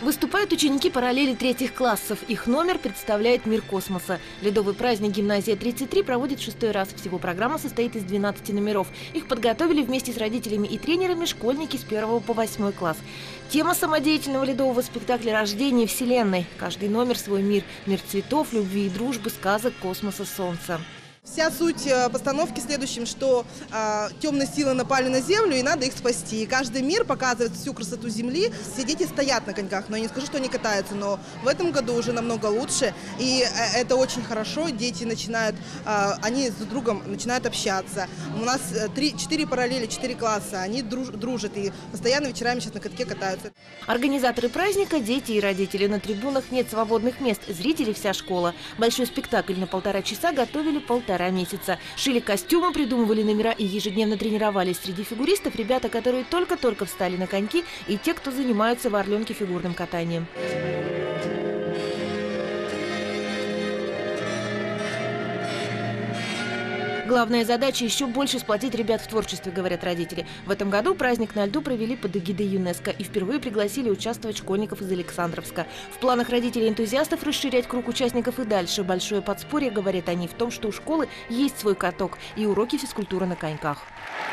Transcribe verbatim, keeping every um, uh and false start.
Выступают ученики параллели третьих классов. Их номер представляет «Мир космоса». Ледовый праздник «Гимназия тридцать три» проводит в шестой раз. Всего программа состоит из двенадцати номеров. Их подготовили вместе с родителями и тренерами школьники с первого по восьмой класс. Тема самодеятельного ледового спектакля «Рождение Вселенной». Каждый номер свой мир. Мир цветов, любви и дружбы, сказок, космоса, солнца. Вся суть постановки в следующем, что э, темные силы напали на Землю и надо их спасти. И каждый мир показывает всю красоту Земли. Все дети стоят на коньках, но я не скажу, что они катаются, но в этом году уже намного лучше. И э, это очень хорошо. Дети начинают, э, они друг с другом начинают общаться. У нас три-четыре параллели, четыре класса, они друж, дружат и постоянно вечерами сейчас на катке катаются. Организаторы праздника – дети и родители. На трибунах нет свободных мест, зрители – вся школа. Большой спектакль на полтора часа готовили полтора месяца. Шили костюмы, придумывали номера и ежедневно тренировались. Среди фигуристов ребята, которые только-только встали на коньки, и те, кто занимаются в Орленке фигурным катанием. Главная задача – еще больше сплотить ребят в творчестве, говорят родители. В этом году праздник на льду провели под эгидой ЮНЕСКО и впервые пригласили участвовать школьников из Александровска. В планах родителей-энтузиастов расширять круг участников и дальше. Большое подспорье, говорят они, в том, что у школы есть свой каток и уроки физкультуры на коньках.